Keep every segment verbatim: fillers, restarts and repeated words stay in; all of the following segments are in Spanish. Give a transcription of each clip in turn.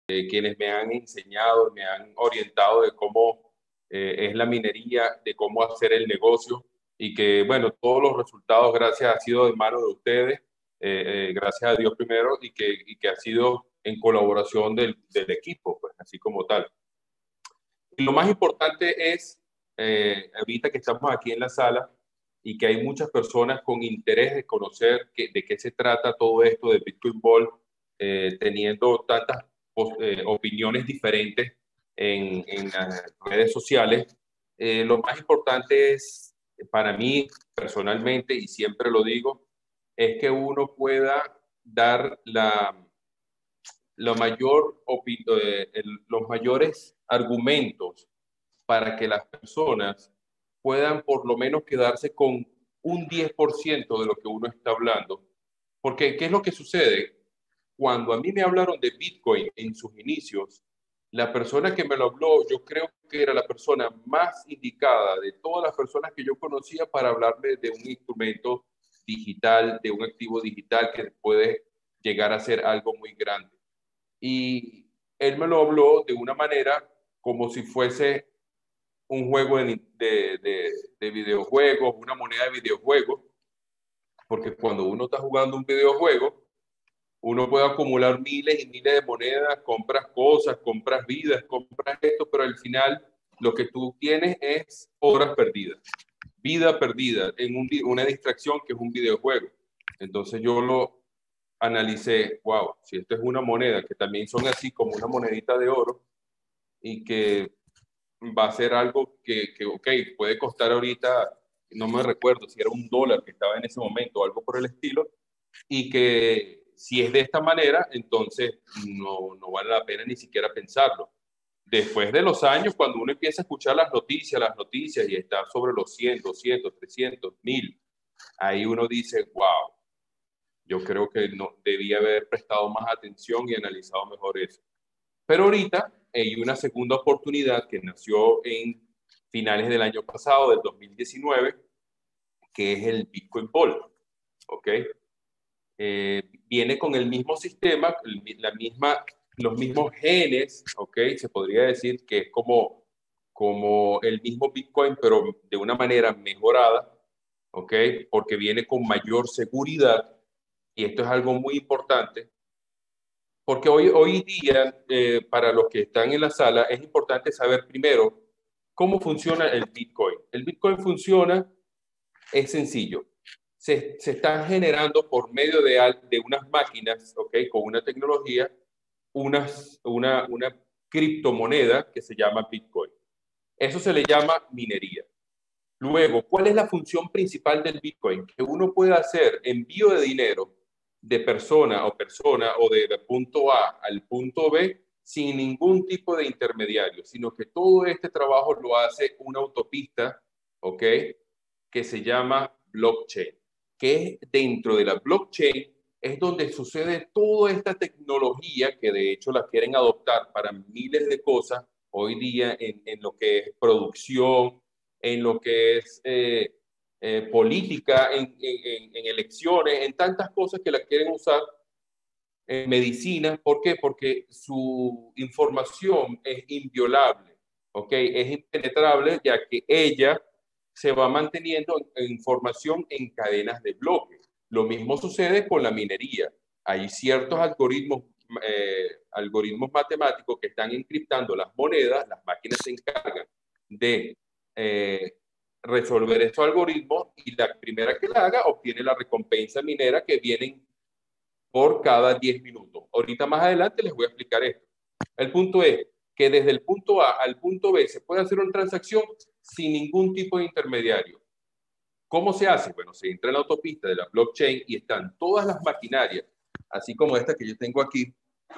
eh, quienes me han enseñado, me han orientado de cómo eh, es la minería, de cómo hacer el negocio y que, bueno, todos los resultados, gracias, ha sido de mano de ustedes, eh, eh, gracias a Dios primero, y que, y que ha sido en colaboración del, del equipo, pues así como tal. Y lo más importante es, eh, ahorita que estamos aquí en la sala y que hay muchas personas con interés de conocer que, de qué se trata todo esto de Bitcoin Ball, eh, teniendo tantas eh, opiniones diferentes en, en las redes sociales, eh, lo más importante es, para mí personalmente, y siempre lo digo, es que uno pueda dar la, la mayor, eh, el, los mayores argumentos para que las personas puedan por lo menos quedarse con un diez por ciento de lo que uno está hablando. Porque, ¿qué es lo que sucede? Cuando a mí me hablaron de Bitcoin en sus inicios, la persona que me lo habló, yo creo que era la persona más indicada de todas las personas que yo conocía para hablarme de un instrumento digital, de un activo digital que puede llegar a ser algo muy grande. Y él me lo habló de una manera como si fuese un juego de, de, de, de videojuegos, una moneda de videojuegos, porque cuando uno está jugando un videojuego, uno puede acumular miles y miles de monedas, compras cosas, compras vidas, compras esto, pero al final lo que tú tienes es horas perdidas, vida perdida en un, una distracción que es un videojuego. Entonces yo lo analicé, wow, si esto es una moneda, que también son así como una monedita de oro, y que va a ser algo que, que, ok, puede costar ahorita, no me recuerdo si era un dólar que estaba en ese momento o algo por el estilo, y que si es de esta manera, entonces no, no vale la pena ni siquiera pensarlo. Después de los años, cuando uno empieza a escuchar las noticias, las noticias y está sobre los cien, doscientos, trescientos, mil, ahí uno dice, wow, yo creo que no, debía haber prestado más atención y analizado mejor eso. Pero ahorita hay una segunda oportunidad que nació en finales del año pasado, del dos mil diecinueve, que es el Bitcoin Ball, ¿ok? Eh, viene con el mismo sistema, la misma, los mismos genes, ¿ok? Se podría decir que es como, como el mismo Bitcoin, pero de una manera mejorada, ¿ok? Porque viene con mayor seguridad, y esto es algo muy importante, porque hoy, hoy día, eh, para los que están en la sala, es importante saber primero cómo funciona el Bitcoin. El Bitcoin funciona, es sencillo. Se, se están generando por medio de, de unas máquinas, ¿ok? Con una tecnología, unas, una, una criptomoneda que se llama Bitcoin. Eso se le llama minería. Luego, ¿cuál es la función principal del Bitcoin? Que uno pueda hacer envío de dinero de persona o persona o de, de punto A al punto B sin ningún tipo de intermediario, sino que todo este trabajo lo hace una autopista, ¿ok? Que se llama blockchain, que es dentro de la blockchain es donde sucede toda esta tecnología que de hecho la quieren adoptar para miles de cosas hoy día en, en lo que es producción, en lo que es eh, eh, política, en, en, en, elecciones, en tantas cosas que la quieren usar en medicina. ¿Por qué? Porque su información es inviolable, ¿ok? Es impenetrable, ya que ella se va manteniendo información en cadenas de bloques. Lo mismo sucede con la minería. Hay ciertos algoritmos, eh, algoritmos matemáticos que están encriptando las monedas, las máquinas se encargan de eh, resolver esos algoritmos y la primera que la haga obtiene la recompensa minera que vienen por cada diez minutos. Ahorita más adelante les voy a explicar esto. El punto es que desde el punto A al punto B se puede hacer una transacción sin ningún tipo de intermediario. ¿Cómo se hace? Bueno, se entra en la autopista de la blockchain y están todas las maquinarias, así como esta que yo tengo aquí.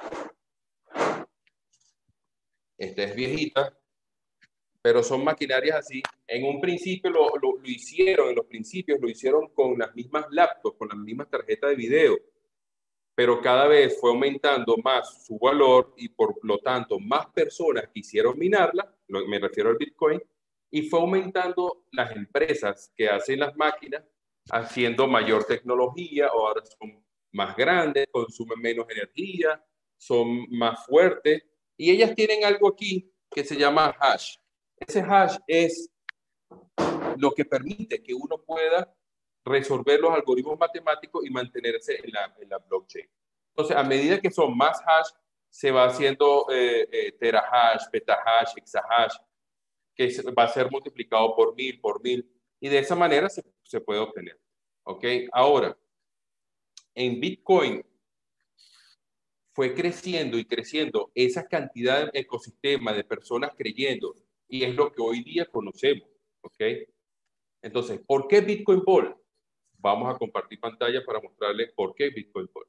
Esta es viejita, pero son maquinarias así. En un principio lo, lo, lo hicieron, en los principios lo hicieron con las mismas laptops, con las mismas tarjetas de video, pero cada vez fue aumentando más su valor y por lo tanto más personas quisieron minarla, me refiero al Bitcoin, y fue aumentando las empresas que hacen las máquinas, haciendo mayor tecnología, o ahora son más grandes, consumen menos energía, son más fuertes y ellas tienen algo aquí que se llama hash. Ese hash es lo que permite que uno pueda resolver los algoritmos matemáticos y mantenerse en la, en la blockchain. Entonces, a medida que son más hash, se va haciendo eh, eh, terahash, petahash, exahash, que va a ser multiplicado por mil, por mil, y de esa manera se, se puede obtener. ¿Ok? Ahora, en Bitcoin fue creciendo y creciendo esa cantidad de ecosistema de personas creyendo, y es lo que hoy día conocemos. ¿Ok? Entonces, ¿por qué Bitcoin Ball? Vamos a compartir pantalla para mostrarles por qué Bitcoin Ball.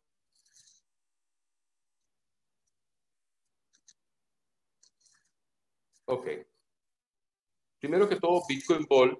Ok. Primero que todo, Bitcoin Ball,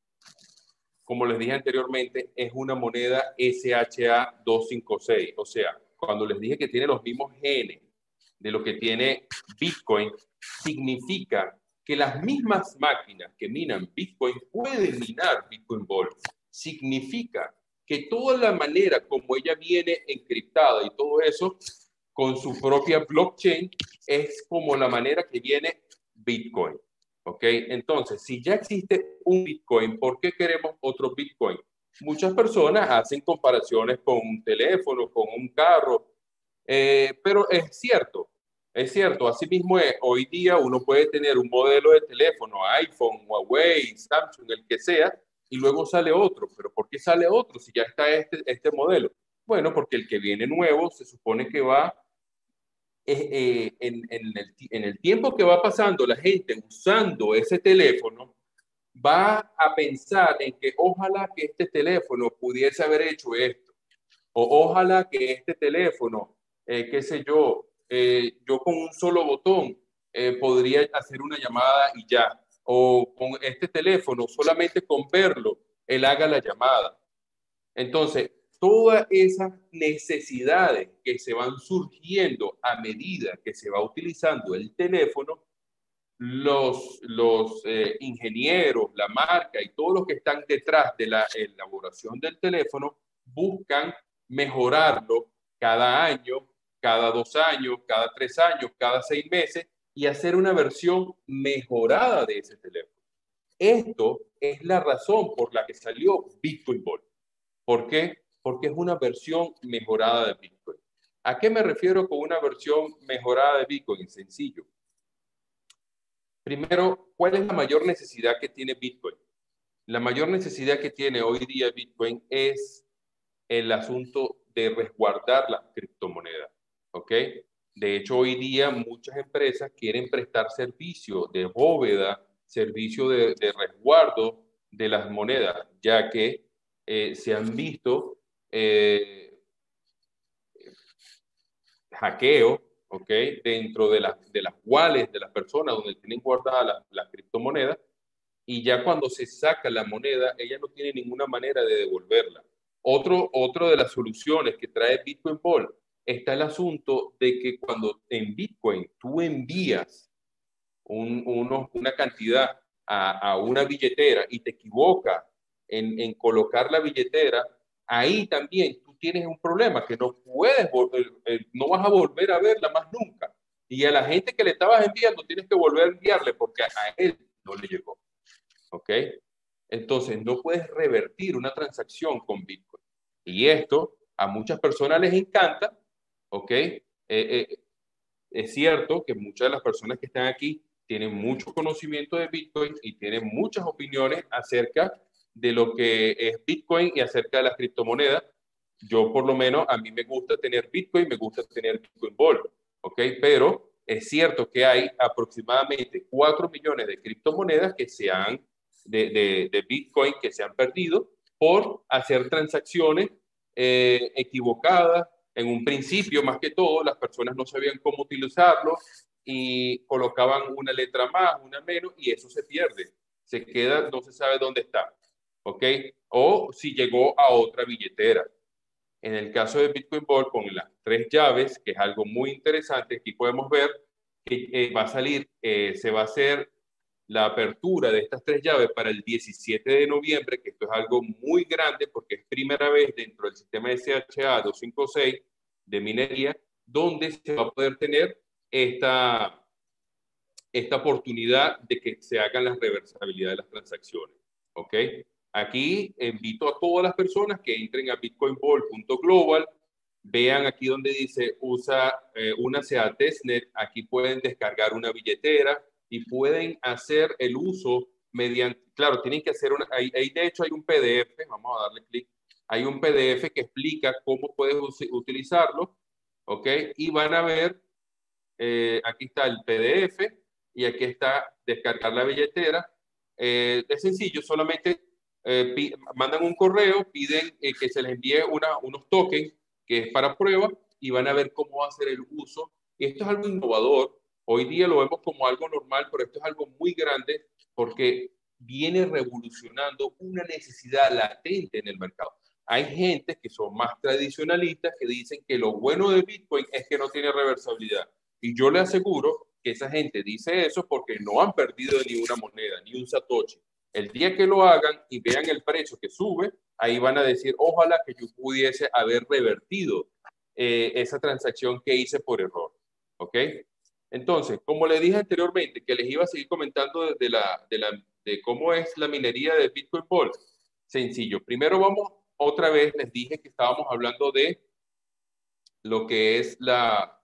como les dije anteriormente, es una moneda S H A doscientos cincuenta y seis. O sea, cuando les dije que tiene los mismos genes de lo que tiene Bitcoin, significa que las mismas máquinas que minan Bitcoin pueden minar Bitcoin Ball. Significa que toda la manera como ella viene encriptada y todo eso, con su propia blockchain, es como la manera que viene Bitcoin. ¿Ok? Entonces, si ya existe un Bitcoin, ¿por qué queremos otro Bitcoin? Muchas personas hacen comparaciones con un teléfono, con un carro, eh, pero es cierto, es cierto, así mismo es, hoy día uno puede tener un modelo de teléfono, iPhone, Huawei, Samsung, el que sea, y luego sale otro. ¿Pero por qué sale otro si ya está este, este modelo? Bueno, porque el que viene nuevo se supone que va eh, eh, en, en, el, en el tiempo que va pasando la gente usando ese teléfono, va a pensar en que ojalá que este teléfono pudiese haber hecho esto, o ojalá que este teléfono, eh, qué sé yo, eh, yo con un solo botón eh, podría hacer una llamada y ya, o con este teléfono, solamente con verlo, él haga la llamada. Entonces, todas esas necesidades que se van surgiendo a medida que se va utilizando el teléfono, los, los eh, ingenieros, la marca y todos los que están detrás de la elaboración del teléfono buscan mejorarlo cada año, cada dos años, cada tres años, cada seis meses y hacer una versión mejorada de ese teléfono. Esto es la razón por la que salió Bitcoin Ball. ¿Por qué? Porque es una versión mejorada de Bitcoin. ¿A qué me refiero con una versión mejorada de Bitcoin? Sencillo. Primero, ¿cuál es la mayor necesidad que tiene Bitcoin? La mayor necesidad que tiene hoy día Bitcoin es el asunto de resguardar las criptomonedas. ¿Ok? De hecho, hoy día muchas empresas quieren prestar servicio de bóveda, servicio de, de resguardo de las monedas, ya que eh, se han visto eh, hackeos, ¿ok? Dentro de, la, de las wallets de las personas donde tienen guardadas las, las criptomonedas, y ya cuando se saca la moneda, ella no tiene ninguna manera de devolverla. Otro, otro de las soluciones que trae Bitcoin Ball está el asunto de que cuando en Bitcoin tú envías un, uno, una cantidad a, a, una billetera y te equivocas en, en colocar la billetera, ahí también tú tienes un problema que no puedes, no vas a volver a verla más nunca. Y a la gente que le estabas enviando tienes que volver a enviarle porque a él no le llegó. ¿Ok? Entonces, no puedes revertir una transacción con Bitcoin. Y esto a muchas personas les encanta, ¿ok? Eh, eh, es cierto que muchas de las personas que están aquí tienen mucho conocimiento de Bitcoin y tienen muchas opiniones acerca de lo que es Bitcoin y acerca de las criptomonedas. Yo, por lo menos, a mí me gusta tener Bitcoin, me gusta tener Bitcoin Ball, ¿ok? Pero es cierto que hay aproximadamente cuatro millones de criptomonedas que se han de, de, de Bitcoin que se han perdido por hacer transacciones eh, equivocadas. En un principio, más que todo, las personas no sabían cómo utilizarlo y colocaban una letra más, una menos, y eso se pierde. Se queda, no se sabe dónde está. ¿Ok? O si llegó a otra billetera. En el caso de Bitcoin Ball, con las tres llaves, que es algo muy interesante, aquí podemos ver que eh, va a salir, eh, se va a hacer la apertura de estas tres llaves para el diecisiete de noviembre, que esto es algo muy grande porque es primera vez dentro del sistema S H A doscientos cincuenta y seis de minería, donde se va a poder tener esta, esta oportunidad de que se hagan las reversibilidades de las transacciones. ¿Ok? Aquí invito a todas las personas que entren a bitcoin ball punto global, vean aquí donde dice usa eh, una a testnet, aquí pueden descargar una billetera y pueden hacer el uso mediante, claro, tienen que hacer una, ahí, ahí de hecho hay un P D F, vamos a darle clic, hay un P D F que explica cómo puedes utilizarlo, ¿ok? Y van a ver, eh, aquí está el P D F y aquí está descargar la billetera. Eh, es sencillo, solamente eh, mandan un correo, piden eh, que se les envíe una, unos tokens que es para prueba y van a ver cómo va a ser el uso. Y esto es algo innovador. Hoy día lo vemos como algo normal, pero esto es algo muy grande porque viene revolucionando una necesidad latente en el mercado. Hay gente que son más tradicionalistas que dicen que lo bueno de Bitcoin es que no tiene reversibilidad. Y yo le aseguro que esa gente dice eso porque no han perdido ni una moneda, ni un satoshi. El día que lo hagan y vean el precio que sube, ahí van a decir, ojalá que yo pudiese haber revertido eh, esa transacción que hice por error. ¿Ok? Entonces, como le dije anteriormente, que les iba a seguir comentando de, la, de, la, de cómo es la minería de Bitcoin Ball. Sencillo. Primero vamos, otra vez les dije que estábamos hablando de lo que es la,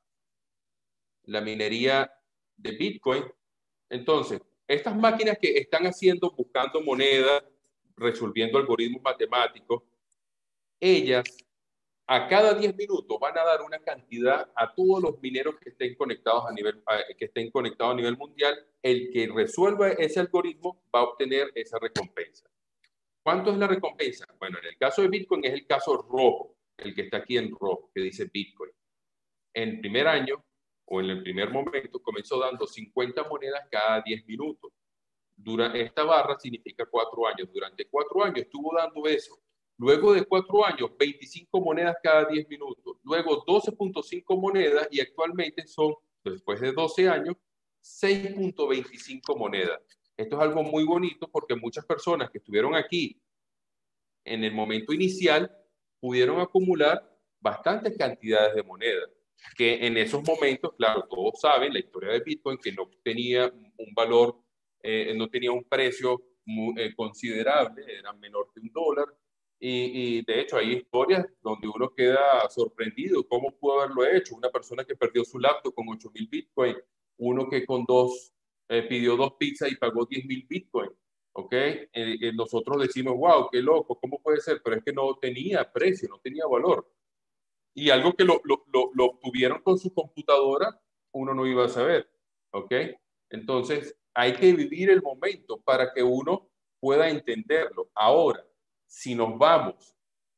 la minería de Bitcoin. Entonces, estas máquinas que están haciendo, buscando moneda, resolviendo algoritmos matemáticos, ellas a cada diez minutos van a dar una cantidad a todos los mineros que estén conectados a nivel, que estén conectados a nivel mundial. El que resuelva ese algoritmo va a obtener esa recompensa. ¿Cuánto es la recompensa? Bueno, en el caso de Bitcoin es el caso rojo, el que está aquí en rojo, que dice Bitcoin. En el primer año o en el primer momento comenzó dando cincuenta monedas cada diez minutos. Durante esta barra significa cuatro años. Durante cuatro años estuvo dando eso. Luego de cuatro años, veinticinco monedas cada diez minutos. Luego doce punto cinco monedas y actualmente son, después de doce años, seis punto veinticinco monedas. Esto es algo muy bonito porque muchas personas que estuvieron aquí en el momento inicial pudieron acumular bastantes cantidades de monedas, que en esos momentos, claro, todos saben la historia de Bitcoin, que no tenía un valor, eh, no tenía un precio muy, eh, considerable, era menor que un dólar, y, y de hecho hay historias donde uno queda sorprendido cómo pudo haberlo hecho. Una persona que perdió su laptop con ocho mil Bitcoin, uno que con dos, eh, pidió dos pizzas y pagó diez mil Bitcoin. ¿Ok? Eh, eh, nosotros decimos, wow, qué loco, ¿cómo puede ser? Pero es que no tenía precio, no tenía valor. Y algo que lo, lo, lo, lo obtuvieron con su computadora, uno no iba a saber. ¿Ok? Entonces, hay que vivir el momento para que uno pueda entenderlo. Ahora, si nos vamos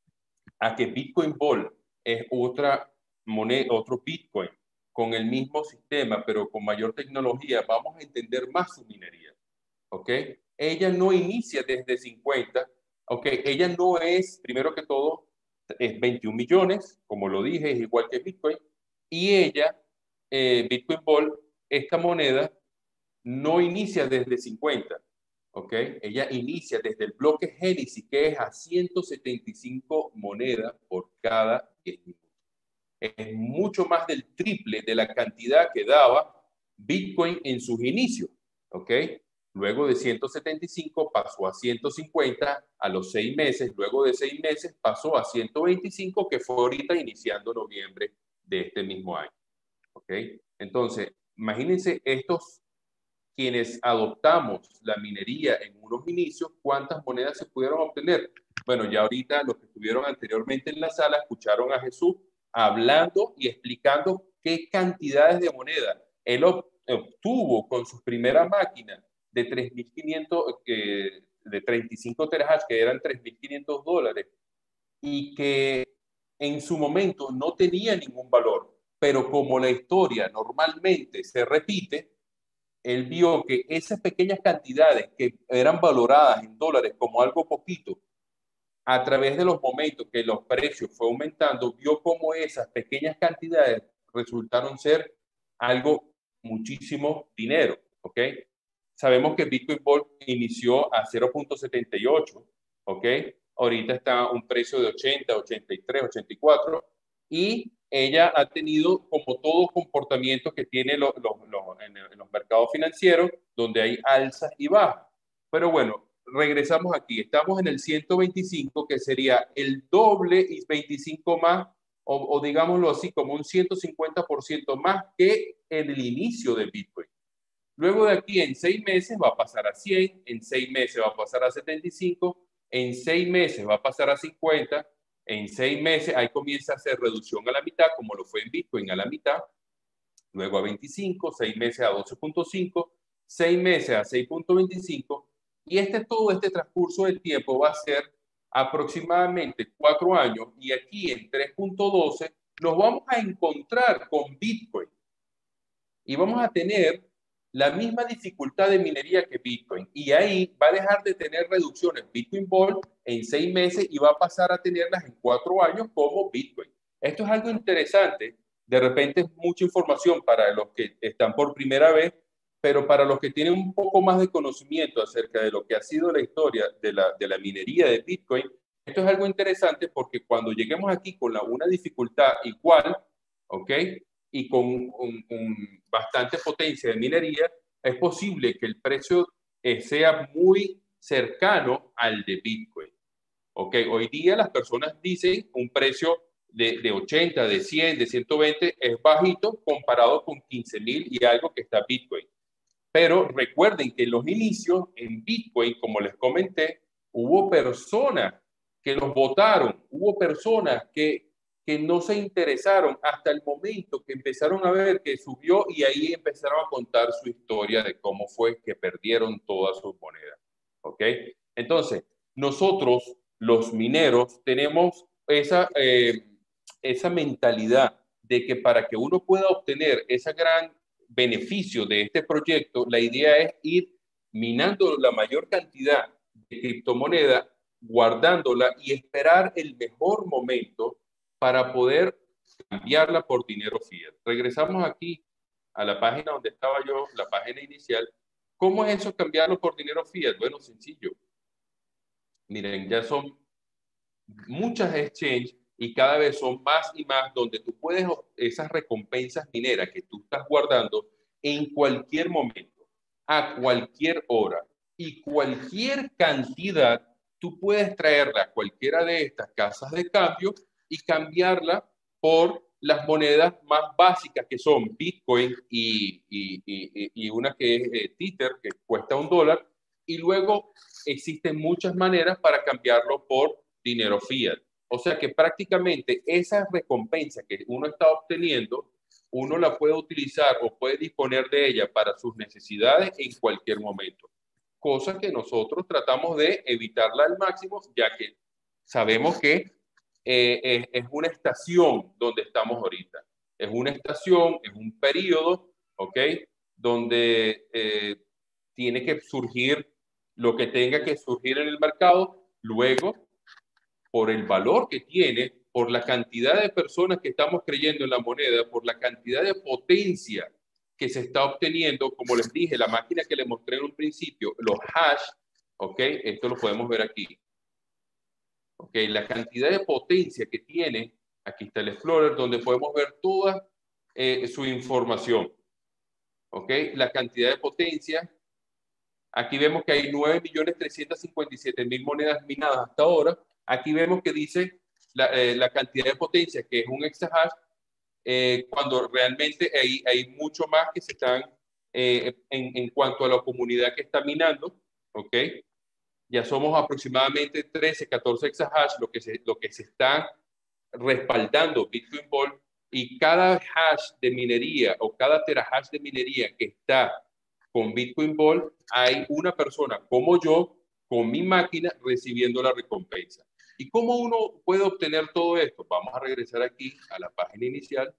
a que Bitcoin Ball es otra moneda, otro Bitcoin con el mismo sistema, pero con mayor tecnología, vamos a entender más su minería. ¿Ok? Ella no inicia desde cincuenta, ¿ok? Ella no es, primero que todo, es veintiún millones, como lo dije, es igual que Bitcoin, y ella, eh, Bitcoin Ball, esta moneda, no inicia desde cincuenta, ¿ok? Ella inicia desde el bloque Génesis, que es a ciento setenta y cinco monedas por cada diez minutos. Es mucho más del triple de la cantidad que daba Bitcoin en sus inicios, ¿ok? Luego de ciento setenta y cinco pasó a ciento cincuenta a los seis meses, luego de seis meses pasó a ciento veinticinco, que fue ahorita iniciando noviembre de este mismo año, ¿ok? Entonces, imagínense estos quienes adoptamos la minería en unos inicios, ¿cuántas monedas se pudieron obtener? Bueno, ya ahorita los que estuvieron anteriormente en la sala escucharon a Jesús hablando y explicando qué cantidades de moneda él obtuvo con su primera máquina de tres mil quinientos, eh, de treinta y cinco terahash, que eran tres mil quinientos dólares, y que en su momento no tenía ningún valor, pero como la historia normalmente se repite, él vio que esas pequeñas cantidades que eran valoradas en dólares como algo poquito, a través de los momentos que los precios fue aumentando, vio cómo esas pequeñas cantidades resultaron ser algo muchísimo dinero, ¿ok? Sabemos que Bitcoin Ball inició a cero punto setenta y ocho, ¿ok? Ahorita está a un precio de ochenta, ochenta y tres, ochenta y cuatro, y ella ha tenido como todo comportamiento que tiene lo, lo, lo, en, en los mercados financieros, donde hay alzas y bajas. Pero bueno, regresamos aquí. Estamos en el ciento veinticinco, que sería el doble y veinticinco más, o, o digámoslo así, como un ciento cincuenta por ciento más que en el inicio del Bitcoin. Luego de aquí, en seis meses va a pasar a cien, en seis meses va a pasar a setenta y cinco, en seis meses va a pasar a cincuenta, en seis meses ahí comienza a hacer reducción a la mitad, como lo fue en Bitcoin a la mitad, luego a veinticinco, seis meses a doce punto cinco, seis meses a seis punto veinticinco, y este, todo este transcurso del tiempo va a ser aproximadamente cuatro años, y aquí en tres punto doce nos vamos a encontrar con Bitcoin y vamos a tener la misma dificultad de minería que Bitcoin. Y ahí va a dejar de tener reducciones Bitcoin Vault en seis meses y va a pasar a tenerlas en cuatro años como Bitcoin. Esto es algo interesante. De repente es mucha información para los que están por primera vez, pero para los que tienen un poco más de conocimiento acerca de lo que ha sido la historia de la, de la minería de Bitcoin, esto es algo interesante porque cuando lleguemos aquí con la, una dificultad igual, ¿ok? Y con un, un bastante potencia de minería, es posible que el precio eh, sea muy cercano al de Bitcoin. ¿Ok? Hoy día las personas dicen un precio de, de ochenta, de cien, de ciento veinte es bajito comparado con quince mil y algo que está Bitcoin. Pero recuerden que en los inicios en Bitcoin, como les comenté, hubo personas que los votaron, hubo personas que, que no se interesaron hasta el momento que empezaron a ver que subió y ahí empezaron a contar su historia de cómo fue que perdieron todas sus monedas. ¿Ok? Entonces, nosotros, los mineros, tenemos esa, eh, esa mentalidad de que para que uno pueda obtener esa gran beneficio de este proyecto, la idea es ir minando la mayor cantidad de criptomoneda, guardándola y esperar el mejor momento para poder cambiarla por dinero fiat. Regresamos aquí a la página donde estaba yo, la página inicial. ¿Cómo es eso cambiarlo por dinero fiat? Bueno, sencillo. Miren, ya son muchas exchanges y cada vez son más y más donde tú puedes esas recompensas mineras que tú estás guardando en cualquier momento, a cualquier hora y cualquier cantidad, tú puedes traerla a cualquiera de estas casas de cambio y cambiarla por las monedas más básicas que son Bitcoin y, y, y, y una que es eh, Tether, que cuesta un dólar, y luego existen muchas maneras para cambiarlo por dinero fiat. O sea que prácticamente esa recompensa que uno está obteniendo, uno la puede utilizar o puede disponer de ella para sus necesidades en cualquier momento. Cosa que nosotros tratamos de evitarla al máximo, ya que sabemos que eh, es, es una estación donde estamos ahorita. Es una estación, es un periodo, ¿ok? Donde eh, tiene que surgir lo que tenga que surgir en el mercado, luego por el valor que tiene, por la cantidad de personas que estamos creyendo en la moneda, por la cantidad de potencia que se está obteniendo, como les dije, la máquina que les mostré en un principio, los hash, ¿ok? Esto lo podemos ver aquí. ¿Ok? La cantidad de potencia que tiene, aquí está el Explorer, donde podemos ver toda eh, su información. ¿Ok? La cantidad de potencia. Aquí vemos que hay nueve millones trescientos cincuenta y siete mil monedas minadas hasta ahora. Aquí vemos que dice la, eh, la cantidad de potencia, que es un exahash, eh, cuando realmente hay, hay mucho más que se están eh, en, en cuanto a la comunidad que está minando, ¿ok? Ya somos aproximadamente trece, catorce exahash lo que se, lo que se está respaldando Bitcoin Vault, y cada hash de minería o cada terahash de minería que está con Bitcoin Vault, hay una persona como yo con mi máquina recibiendo la recompensa. ¿Y cómo uno puede obtener todo esto? Vamos a regresar aquí a la página inicial.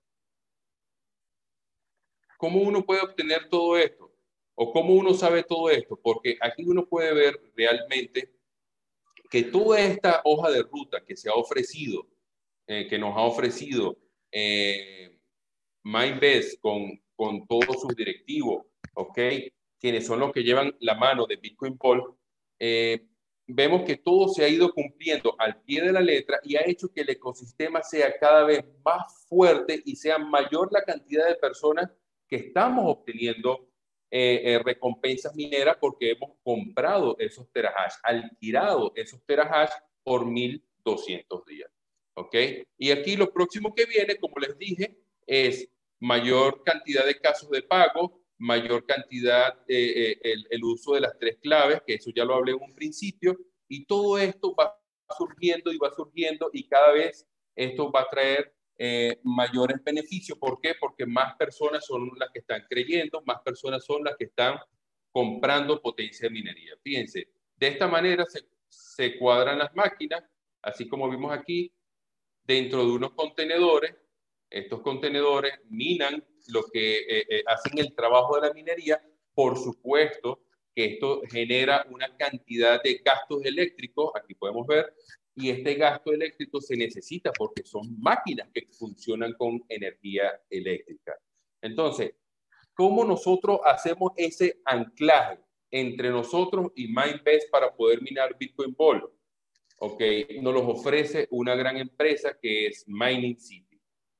¿Cómo uno puede obtener todo esto? ¿O cómo uno sabe todo esto? Porque aquí uno puede ver realmente que toda esta hoja de ruta que se ha ofrecido, eh, que nos ha ofrecido eh, Mindbest con, con todos sus directivos, ¿ok? Quienes son los que llevan la mano de Bitcoin Vault, eh, vemos que todo se ha ido cumpliendo al pie de la letra y ha hecho que el ecosistema sea cada vez más fuerte y sea mayor la cantidad de personas que estamos obteniendo eh, eh, recompensas mineras porque hemos comprado esos terahash, alquilado esos terahash por mil doscientos días. ¿Ok? Y aquí lo próximo que viene, como les dije, es mayor cantidad de casos de pago, mayor cantidad, eh, eh, el, el uso de las tres claves, que eso ya lo hablé en un principio, y todo esto va surgiendo y va surgiendo y cada vez esto va a traer eh, mayores beneficios. ¿Por qué? Porque más personas son las que están creyendo, más personas son las que están comprando potencia de minería. Fíjense, de esta manera se, se cuadran las máquinas, así como vimos aquí, dentro de unos contenedores. Estos contenedores minan lo que eh, eh, hacen el trabajo de la minería. Por supuesto que esto genera una cantidad de gastos eléctricos, aquí podemos ver, y este gasto eléctrico se necesita porque son máquinas que funcionan con energía eléctrica. Entonces, ¿cómo nosotros hacemos ese anclaje entre nosotros y Mindbase para poder minar Bitcoin Ball? Ok, nos los ofrece una gran empresa que es Mining City.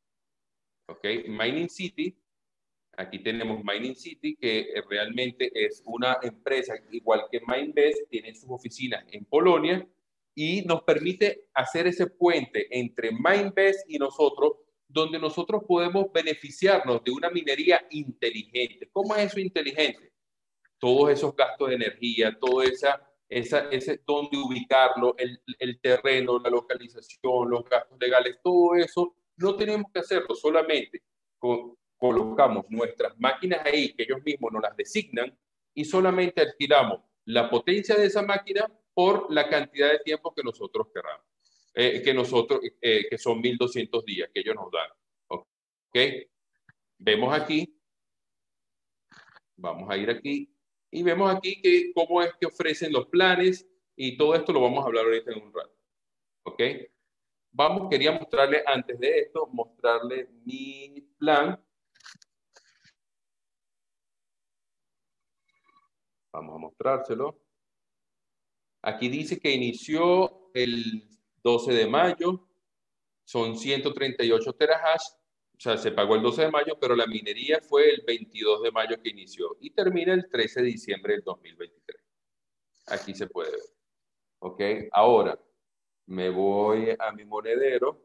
Ok, Mining City, aquí tenemos Mining City, que realmente es una empresa igual que Mindbase, tiene sus oficinas en Polonia y nos permite hacer ese puente entre Mindbase y nosotros, donde nosotros podemos beneficiarnos de una minería inteligente. ¿Cómo es eso inteligente? Todos esos gastos de energía, todo esa Esa, ese dónde ubicarlo, el, el terreno, la localización, los gastos legales, todo eso no tenemos que hacerlo, solamente co colocamos nuestras máquinas ahí, que ellos mismos nos las designan, y solamente alquilamos la potencia de esa máquina por la cantidad de tiempo que nosotros queramos, eh, que nosotros, eh, que son mil doscientos días que ellos nos dan. ¿Ok? Vemos aquí, vamos a ir aquí, y vemos aquí que cómo es que ofrecen los planes y todo esto lo vamos a hablar ahorita en un rato. ¿Ok? Vamos, quería mostrarle antes de esto, mostrarle mi plan. Vamos a mostrárselo. Aquí dice que inició el doce de mayo, son ciento treinta y ocho terahash, o sea, se pagó el doce de mayo, pero la minería fue el veintidós de mayo que inició y termina el trece de diciembre del dos mil veintitrés. Aquí se puede ver. ¿Ok? Ahora, me voy a mi monedero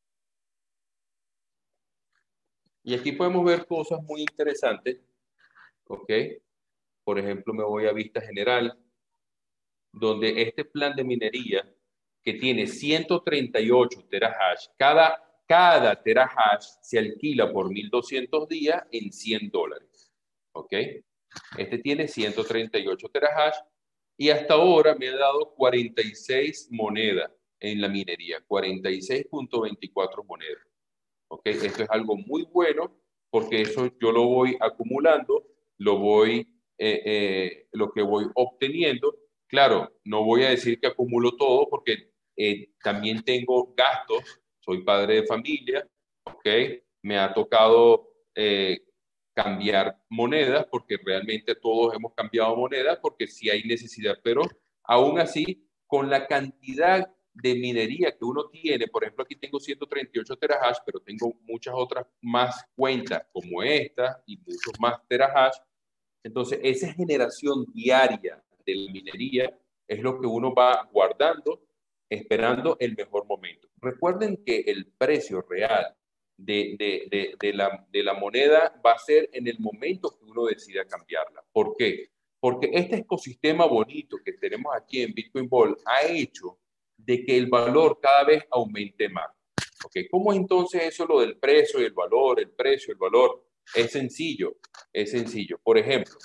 y aquí podemos ver cosas muy interesantes. ¿Ok? Por ejemplo, me voy a vista general, donde este plan de minería que tiene ciento treinta y ocho terahash, cada, cada terahash se alquila por mil doscientos días en cien dólares. ¿Ok? Este tiene ciento treinta y ocho terahash y hasta ahora me ha dado cuarenta y seis monedas en la minería, cuarenta y seis punto veinticuatro monedas. ¿Ok? Esto es algo muy bueno porque eso yo lo voy acumulando, lo voy, eh, eh, lo que voy obteniendo. Claro, no voy a decir que acumulo todo porque eh, también tengo gastos, soy padre de familia, ¿ok? Me ha tocado eh, cambiar monedas porque realmente todos hemos cambiado monedas porque sí hay necesidad, pero aún así, con la cantidad de minería que uno tiene, por ejemplo, aquí tengo ciento treinta y ocho terahash, pero tengo muchas otras más cuentas como esta y muchos más terahash. Entonces, esa generación diaria de la minería es lo que uno va guardando, esperando el mejor momento. Recuerden que el precio real de, de, de, de, la, de la moneda va a ser en el momento que uno decida cambiarla. ¿Por qué? Porque este ecosistema bonito que tenemos aquí en Bitcoin Ball ha hecho de que el valor cada vez aumente más. ¿Okay? ¿Cómo es entonces eso lo del precio y el valor, el precio, el valor? Es sencillo, es sencillo. Por ejemplo,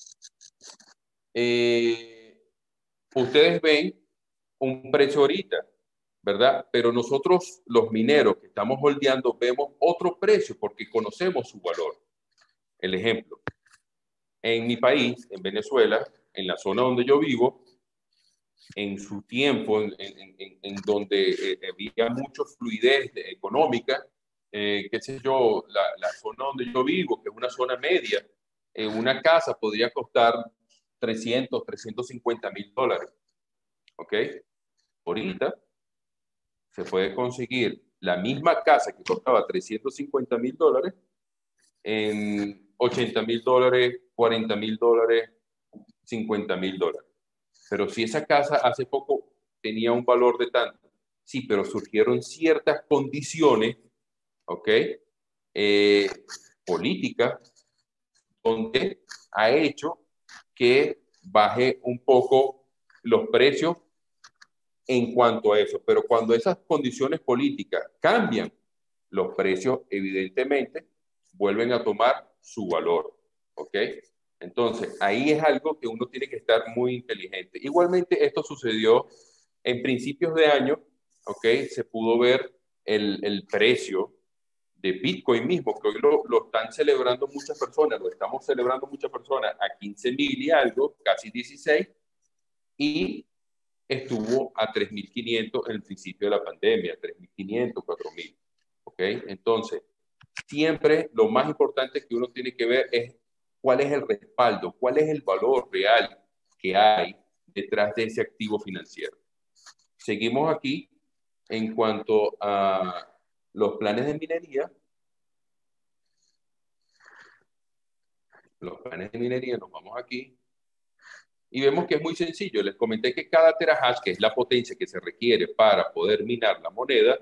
eh, ustedes ven un precio ahorita, ¿verdad? Pero nosotros, los mineros que estamos holdeando, vemos otro precio porque conocemos su valor. El ejemplo, en mi país, en Venezuela, en la zona donde yo vivo, en su tiempo, en, en, en, en donde eh, había mucha fluidez económica, eh, qué sé yo, la, la zona donde yo vivo, que es una zona media, eh, una casa podría costar trescientos, trescientos cincuenta mil dólares. ¿ok? Ahorita se puede conseguir la misma casa que costaba trescientos cincuenta mil dólares en ochenta mil dólares, cuarenta mil dólares, cincuenta mil dólares. Pero si esa casa hace poco tenía un valor de tanto, sí, pero surgieron ciertas condiciones, ¿ok? Eh, políticas, donde ha hecho que baje un poco los precios en cuanto a eso. Pero cuando esas condiciones políticas cambian, los precios evidentemente vuelven a tomar su valor, ¿ok? Entonces, ahí es algo que uno tiene que estar muy inteligente. Igualmente, esto sucedió en principios de año, ¿ok? Se pudo ver el, el precio de Bitcoin mismo, que hoy lo, lo están celebrando muchas personas, lo estamos celebrando muchas personas a quince mil y algo, casi dieciséis, y estuvo a tres mil quinientos en el principio de la pandemia, tres mil quinientos, cuatro mil, ¿ok? Entonces, siempre lo más importante que uno tiene que ver es cuál es el respaldo, cuál es el valor real que hay detrás de ese activo financiero. Seguimos aquí en cuanto a los planes de minería. Los planes de minería, nos vamos aquí y vemos que es muy sencillo. Les comenté que cada terahash, que es la potencia que se requiere para poder minar la moneda,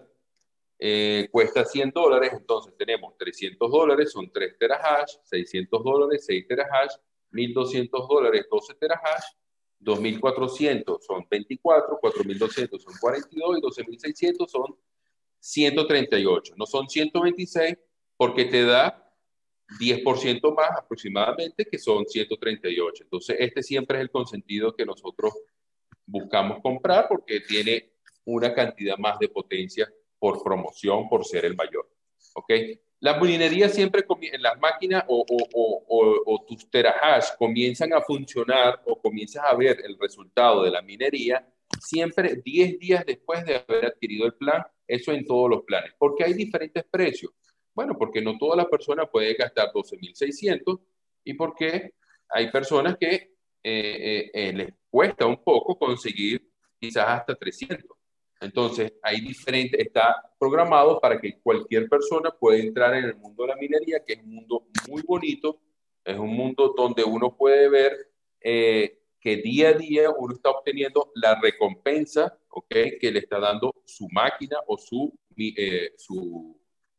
eh, cuesta cien dólares. Entonces tenemos trescientos dólares, son tres terahash, seiscientos dólares, seis terahash, mil doscientos dólares, doce terahash, dos mil cuatrocientos son veinticuatro, cuatro mil doscientos son cuarenta y dos y doce mil seiscientos son ciento treinta y ocho. No son ciento veintiséis porque te da diez por ciento más aproximadamente, que son ciento treinta y ocho. Entonces, este siempre es el consentido que nosotros buscamos comprar porque tiene una cantidad más de potencia por promoción, por ser el mayor. ¿Ok? La minería siempre, en las máquinas o, o, o, o, o tus terahash comienzan a funcionar o comienzas a ver el resultado de la minería siempre diez días después de haber adquirido el plan, eso en todos los planes, porque hay diferentes precios. Bueno, porque no todas las personas pueden gastar doce mil seiscientos y porque hay personas que eh, eh, eh, les cuesta un poco conseguir quizás hasta trescientos. Entonces, hay diferentes, está programado para que cualquier persona pueda entrar en el mundo de la minería, que es un mundo muy bonito, es un mundo donde uno puede ver eh, que día a día uno está obteniendo la recompensa, ¿ok? Que le está dando su máquina o su, eh, su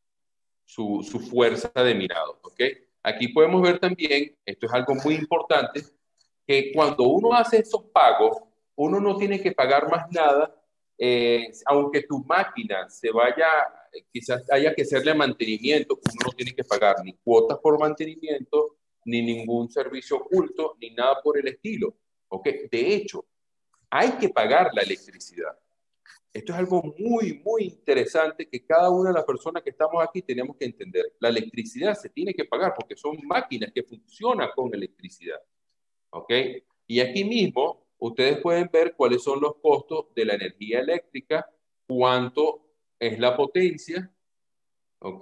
su, su fuerza de mirado, ¿ok? Aquí podemos ver también, esto es algo muy importante, que cuando uno hace esos pagos, uno no tiene que pagar más nada, eh, aunque tu máquina se vaya, quizás haya que hacerle mantenimiento, uno no tiene que pagar ni cuotas por mantenimiento, ni ningún servicio oculto, ni nada por el estilo, ¿ok? De hecho, hay que pagar la electricidad. Esto es algo muy, muy interesante que cada una de las personas que estamos aquí tenemos que entender. La electricidad se tiene que pagar porque son máquinas que funcionan con electricidad. ¿Ok? Y aquí mismo ustedes pueden ver cuáles son los costos de la energía eléctrica, cuánto es la potencia, ¿ok?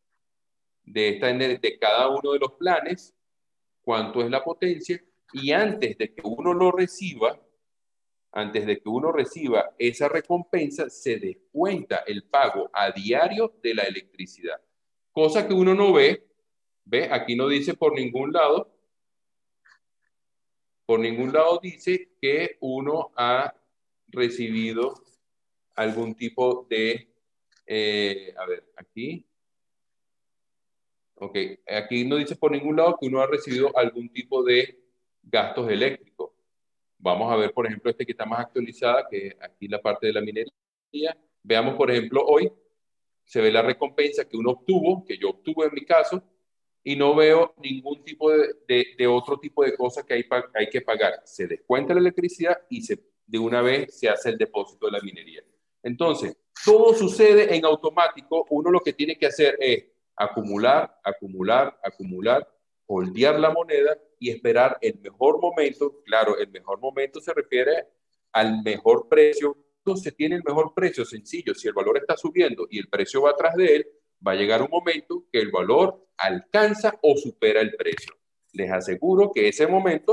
De, esta, de cada uno de los planes, cuánto es la potencia, y antes de que uno lo reciba, antes de que uno reciba esa recompensa, se descuenta el pago a diario de la electricidad. Cosa que uno no ve, ve, aquí no dice por ningún lado, por ningún lado dice que uno ha recibido algún tipo de, eh, a ver, aquí, ok, aquí no dice por ningún lado que uno ha recibido algún tipo de gastos eléctricos. Vamos a ver, por ejemplo, este que está más actualizada, que es aquí la parte de la minería. Veamos, por ejemplo, hoy se ve la recompensa que uno obtuvo, que yo obtuve en mi caso, y no veo ningún tipo de, de, de otro tipo de cosas que hay, hay que pagar. Se descuenta la electricidad y se, de una vez se hace el depósito de la minería. Entonces, todo sucede en automático. Uno lo que tiene que hacer es acumular, acumular, acumular, holdear la moneda y esperar el mejor momento. Claro, el mejor momento se refiere al mejor precio. Se tiene el mejor precio, sencillo. Si el valor está subiendo y el precio va atrás de él, va a llegar un momento que el valor alcanza o supera el precio. Les aseguro que ese momento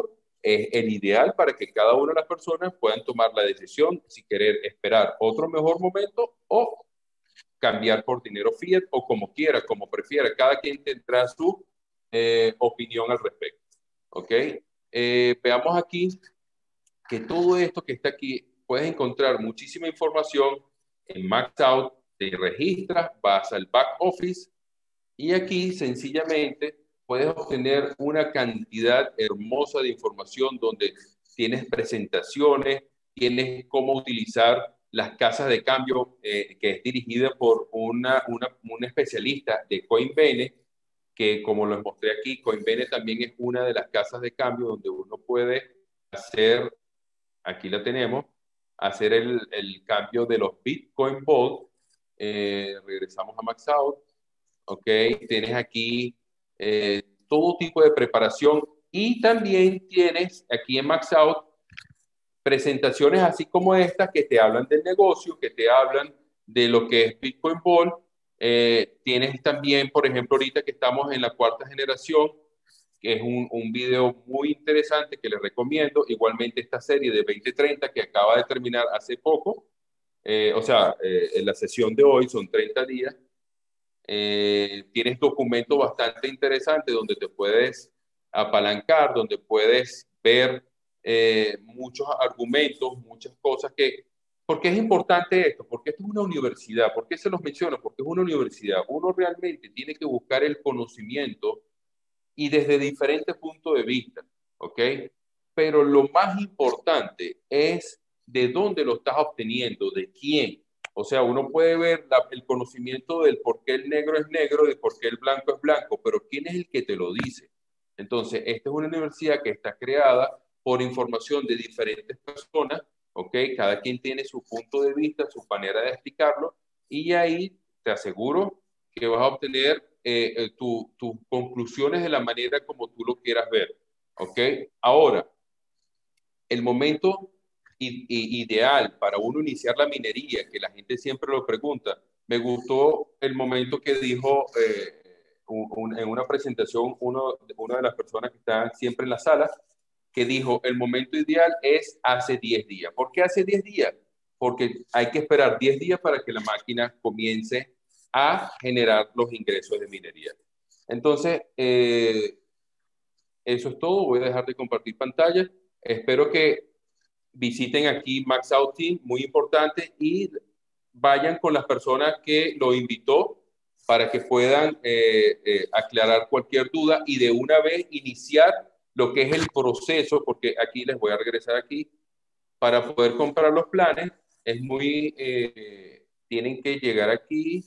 es el ideal para que cada una de las personas puedan tomar la decisión si querer esperar otro mejor momento o cambiar por dinero fiat o como quiera, como prefiera. Cada quien tendrá su eh, opinión al respecto. ¿Ok? Eh, veamos aquí que todo esto que está aquí, puedes encontrar muchísima información en MaxOut, te registras, vas al back office y aquí sencillamente puedes obtener una cantidad hermosa de información donde tienes presentaciones, tienes cómo utilizar las casas de cambio, eh, que es dirigida por una, una, una especialista de Coinbase, que como les mostré aquí, Coinbase también es una de las casas de cambio donde uno puede hacer, aquí la tenemos, hacer el, el cambio de los Bitcoin Vault. Eh, regresamos a MaxOut. Ok, tienes aquí eh, todo tipo de preparación y también tienes aquí en MaxOut presentaciones así como estas que te hablan del negocio, que te hablan de lo que es Bitcoin Ball. Eh, tienes también, por ejemplo, ahorita que estamos en la cuarta generación, que es un, un video muy interesante que les recomiendo. Igualmente esta serie de veinte treinta que acaba de terminar hace poco, eh, o sea, eh, en la sesión de hoy son treinta días. Eh, tienes documentos bastante interesantes donde te puedes apalancar, donde puedes ver eh, muchos argumentos, muchas cosas que... ¿Por qué es importante esto? Porque esto es una universidad. ¿Por qué se los menciono? Porque es una universidad. Uno realmente tiene que buscar el conocimiento y desde diferentes puntos de vista, ¿ok? Pero lo más importante es de dónde lo estás obteniendo, de quién. O sea, uno puede ver la, el conocimiento del por qué el negro es negro, de por qué el blanco es blanco, pero ¿quién es el que te lo dice? Entonces, esta es una universidad que está creada por información de diferentes personas, ¿ok? Cada quien tiene su punto de vista, su manera de explicarlo, y ahí te aseguro que vas a obtener eh, eh, tus tu conclusiones de la manera como tú lo quieras ver, ¿ok? Ahora, el momento ideal para uno iniciar la minería, que la gente siempre lo pregunta. Me gustó el momento que dijo eh, un, un, en una presentación uno, una de las personas que están siempre en la sala, que dijo, el momento ideal es hace diez días. ¿Por qué hace diez días? Porque hay que esperar diez días para que la máquina comience a generar los ingresos de minería. Entonces, eh, eso es todo. Voy a dejar de compartir pantalla. Espero que visiten aquí MaxOut Team, muy importante, y vayan con las personas que lo invitó para que puedan eh, eh, aclarar cualquier duda y de una vez iniciar lo que es el proceso, porque aquí les voy a regresar aquí, para poder comprar los planes, es muy, eh, tienen que llegar aquí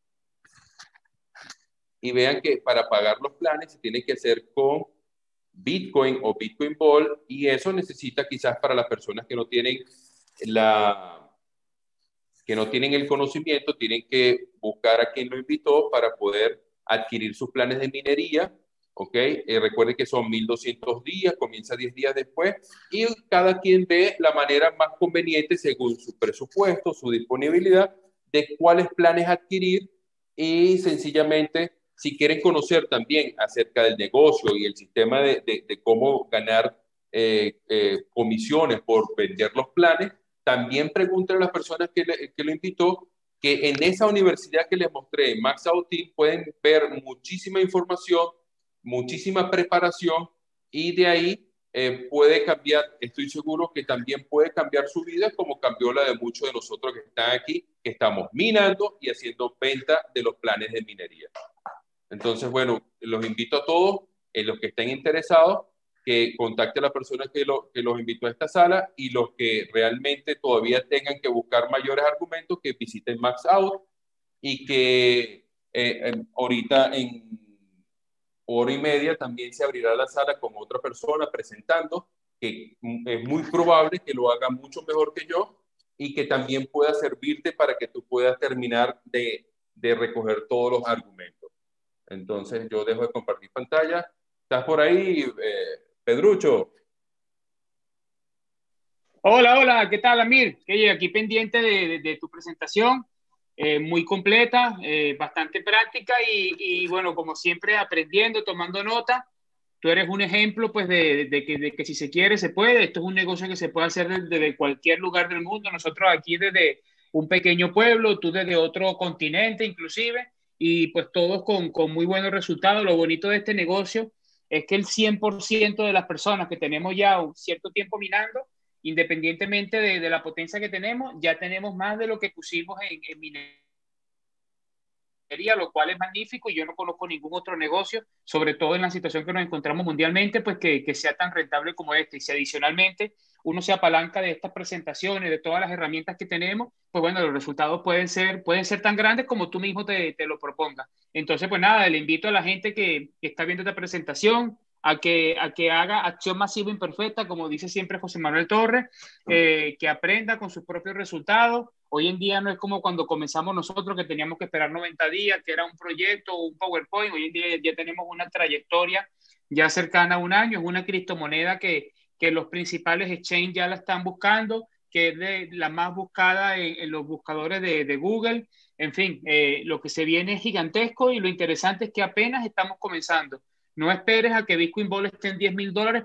y vean que para pagar los planes se tiene que hacer con Bitcoin o Bitcoin Ball, y eso necesita quizás para las personas que no tienen la que no tienen el conocimiento, tienen que buscar a quien lo invitó para poder adquirir sus planes de minería, ¿ok? Eh, recuerden que son mil doscientos días, comienza diez días después, y cada quien ve la manera más conveniente según su presupuesto, su disponibilidad, de cuáles planes adquirir, y sencillamente, si quieren conocer también acerca del negocio y el sistema de, de, de cómo ganar eh, eh, comisiones por vender los planes, también pregúntenle a las personas que, le, que lo invitó, que en esa universidad que les mostré, en MaxOut Team, pueden ver muchísima información, muchísima preparación, y de ahí eh, puede cambiar, estoy seguro que también puede cambiar su vida como cambió la de muchos de nosotros que están aquí, que estamos minando y haciendo venta de los planes de minería. Entonces, bueno, los invito a todos, en los que estén interesados, que contacte a la persona que, lo, que los invitó a esta sala, y los que realmente todavía tengan que buscar mayores argumentos, que visiten MaxOut, y que eh, ahorita en hora y media también se abrirá la sala con otra persona presentando, que es muy probable que lo haga mucho mejor que yo y que también pueda servirte para que tú puedas terminar de, de recoger todos los argumentos. Entonces yo dejo de compartir pantalla. ¿Estás por ahí, eh, Pedrucho? Hola, hola, ¿qué tal, Amir? Oye, aquí pendiente de, de, de tu presentación, eh, muy completa, eh, bastante práctica y, y, bueno, como siempre, aprendiendo, tomando nota. tú eres un ejemplo pues de, de, que, de que si se quiere se puede. Esto es un negocio que se puede hacer desde, desde cualquier lugar del mundo. Nosotros aquí desde un pequeño pueblo, tú desde otro continente inclusive, y pues todos con, con muy buenos resultados. Lo bonito de este negocio es que el cien por ciento de las personas que tenemos ya un cierto tiempo minando, independientemente de, de la potencia que tenemos, ya tenemos más de lo que pusimos en, en minería, lo cual es magnífico, y yo no conozco ningún otro negocio, sobre todo en la situación que nos encontramos mundialmente, pues que, que sea tan rentable como este. Y si adicionalmente uno se apalanca de estas presentaciones, de todas las herramientas que tenemos, pues bueno, los resultados pueden ser, pueden ser tan grandes como tú mismo te, te lo propongas. Entonces, pues nada, le invito a la gente que, que está viendo esta presentación a que, a que haga acción masiva imperfecta, como dice siempre José Manuel Torres, eh, que aprenda con sus propios resultados. Hoy en día no es como cuando comenzamos nosotros, que teníamos que esperar noventa días, que era un proyecto o un PowerPoint. Hoy en día ya tenemos una trayectoria ya cercana a un año. Es una criptomoneda que, que los principales exchanges ya la están buscando, que es de, la más buscada en, en los buscadores de, de Google. En fin, eh, lo que se viene es gigantesco, y lo interesante es que apenas estamos comenzando. No esperes a que Bitcoin Ball esté en diez mil dólares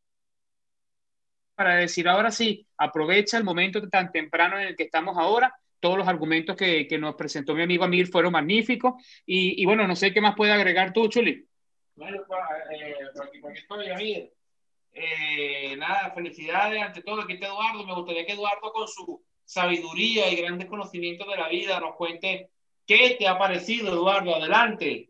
para decir ahora sí, aprovecha el momento tan temprano en el que estamos ahora. Todos los argumentos que, que nos presentó mi amigo Amir fueron magníficos. Y, y bueno, no sé qué más puede agregar tú, Chuli. Bueno, pues, eh, por aquí, por aquí estoy, Amir. Eh, nada, felicidades ante todo. Aquí está Eduardo. Me gustaría que Eduardo, con su sabiduría y grandes conocimientos de la vida, nos cuente qué te ha parecido, Eduardo. Adelante.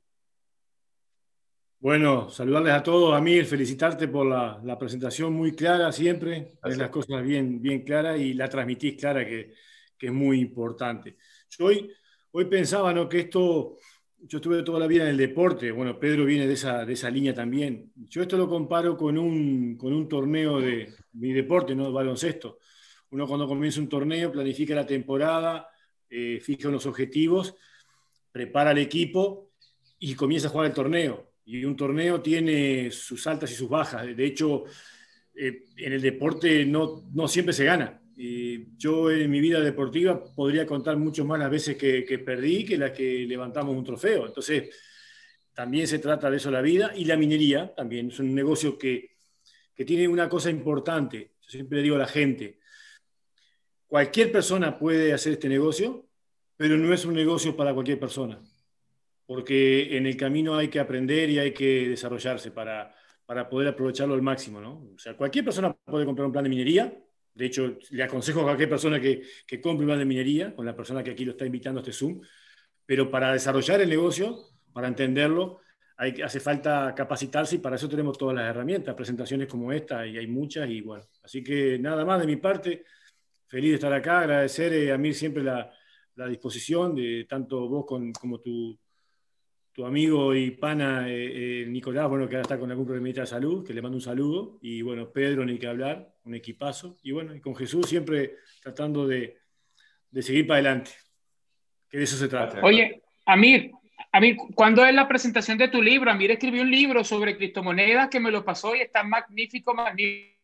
Bueno, saludarles a todos, Amir, felicitarte por la, la presentación muy clara siempre, ves las cosas bien, bien claras y la transmitís clara, que, que es muy importante. Yo hoy, hoy pensaba, ¿no?, que esto, yo estuve toda la vida en el deporte, bueno, Pedro viene de esa, de esa línea también. Yo esto lo comparo con un, con un torneo de mi deporte, ¿no?, de baloncesto. Uno cuando comienza un torneo planifica la temporada, eh, fija unos objetivos, prepara el equipo y comienza a jugar el torneo. Y un torneo tiene sus altas y sus bajas. De hecho, eh, en el deporte no, no siempre se gana. Eh, yo en mi vida deportiva podría contar mucho más las veces que, que perdí que las que levantamos un trofeo. Entonces, también se trata de eso la vida. Y la minería también es un negocio que, que tiene una cosa importante. Yo siempre le digo a la gente, cualquier persona puede hacer este negocio, pero no es un negocio para cualquier persona, porque en el camino hay que aprender y hay que desarrollarse para, para poder aprovecharlo al máximo, ¿no? O sea, cualquier persona puede comprar un plan de minería. De hecho, le aconsejo a cualquier persona que, que compre un plan de minería, con la persona que aquí lo está invitando a este Zoom, pero para desarrollar el negocio, para entenderlo, hay, hace falta capacitarse, y para eso tenemos todas las herramientas, presentaciones como esta, y hay muchas, y bueno. Así que nada más de mi parte, feliz de estar acá, agradecer eh, a Mir siempre la, la disposición, de tanto vos con, como tu tu amigo y pana eh, eh, Nicolás, bueno, que ahora está con algún problemita de salud, que le mando un saludo, y bueno, Pedro, ni que hablar, un equipazo, y bueno, y con Jesús siempre tratando de, de seguir para adelante, que de eso se trata. Oye, Amir, Amir, ¿cuándo es la presentación de tu libro? Amir escribió un libro sobre criptomonedas que me lo pasó y está magnífico, magnífico.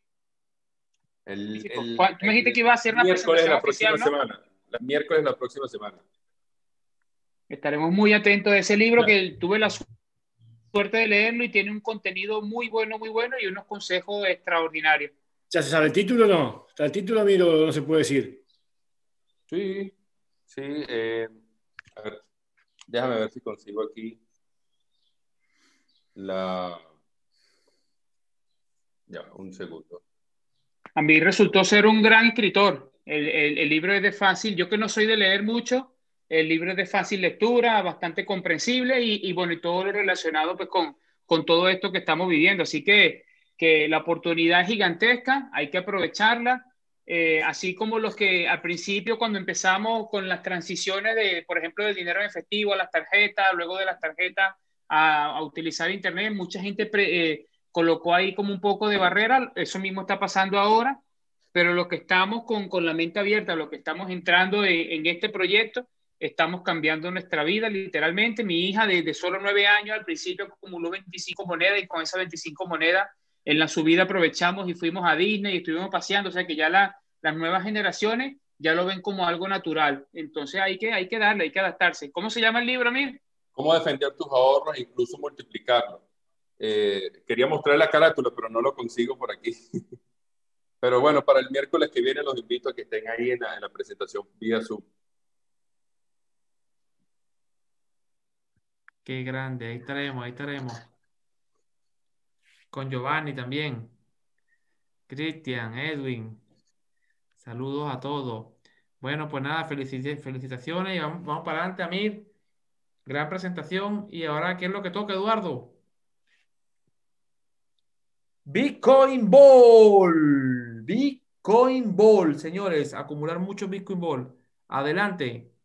El, Tú el, me dijiste el que iba a ser una miércoles de presentación la próxima oficial, ¿no? semana. El miércoles de la próxima semana. Estaremos muy atentos a ese libro, que tuve la suerte de leerlo y tiene un contenido muy bueno, muy bueno, y unos consejos extraordinarios. ¿Ya se sabe el título o no? ¿Está el título, Amir, o no se puede decir? Sí, sí. Eh, a ver, déjame ver si consigo aquí la... Ya, un segundo. A mí resultó ser un gran escritor. El, el, el libro es de fácil, yo que no soy de leer mucho, el libro es de fácil lectura, bastante comprensible, y, y bueno, y todo lo relacionado pues con, con todo esto que estamos viviendo. Así que, que la oportunidad es gigantesca, hay que aprovecharla. Eh, así como los que al principio, cuando empezamos con las transiciones de, por ejemplo, del dinero en efectivo a las tarjetas, luego de las tarjetas a, a utilizar Internet, mucha gente pre, eh, colocó ahí como un poco de barrera. Eso mismo está pasando ahora, pero los que estamos con, con la mente abierta, los que estamos entrando en, en este proyecto, estamos cambiando nuestra vida literalmente. Mi hija de, de solo nueve años al principio acumuló veinticinco monedas, y con esas veinticinco monedas en la subida aprovechamos y fuimos a Disney y estuvimos paseando. O sea que ya la, las nuevas generaciones ya lo ven como algo natural. Entonces hay que, hay que darle, hay que adaptarse. ¿Cómo se llama el libro, Amir? ¿Cómo defender tus ahorros e incluso multiplicarlos? Eh, quería mostrar la carátula, pero no lo consigo por aquí. Pero bueno, para el miércoles que viene los invito a que estén ahí en la, en la presentación vía Zoom. Qué grande, ahí estaremos, ahí estaremos. Con Giovanni también. Cristian, Edwin. Saludos a todos. Bueno, pues nada, felici- felicitaciones y vamos, vamos para adelante, Amir. Gran presentación. Y ahora, ¿qué es lo que toca, Eduardo? Bitcoin Ball. Bitcoin Ball, señores. Acumular mucho Bitcoin Ball. Adelante.